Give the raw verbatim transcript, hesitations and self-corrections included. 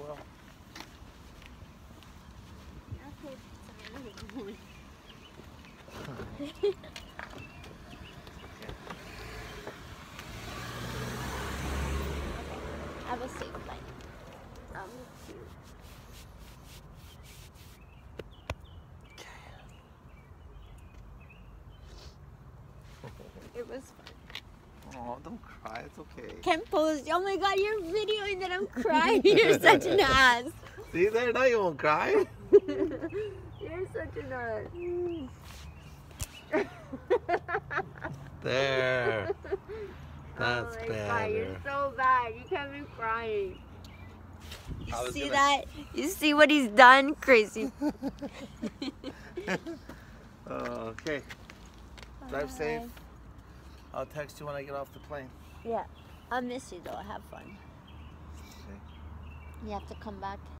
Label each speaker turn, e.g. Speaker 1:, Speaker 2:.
Speaker 1: will.
Speaker 2: Have a safe flight. Um, cute. It was fun.
Speaker 1: Oh, don't cry. It's okay.
Speaker 2: Can't pose. Oh my god, you're videoing that I'm crying. You're such an ass.
Speaker 1: See there? Now you won't cry.
Speaker 2: You're such an ass.
Speaker 1: There. That's
Speaker 2: oh my
Speaker 1: better.
Speaker 2: God, you're so bad. You can't be crying. You
Speaker 1: I was
Speaker 2: see
Speaker 1: gonna-
Speaker 2: that? You see what he's done? Crazy.
Speaker 1: Okay. Drive
Speaker 2: Bye.
Speaker 1: safe. I'll text you when I get off the plane.
Speaker 2: Yeah. I'll miss you though. Have fun.
Speaker 1: Okay.
Speaker 2: You have to come back.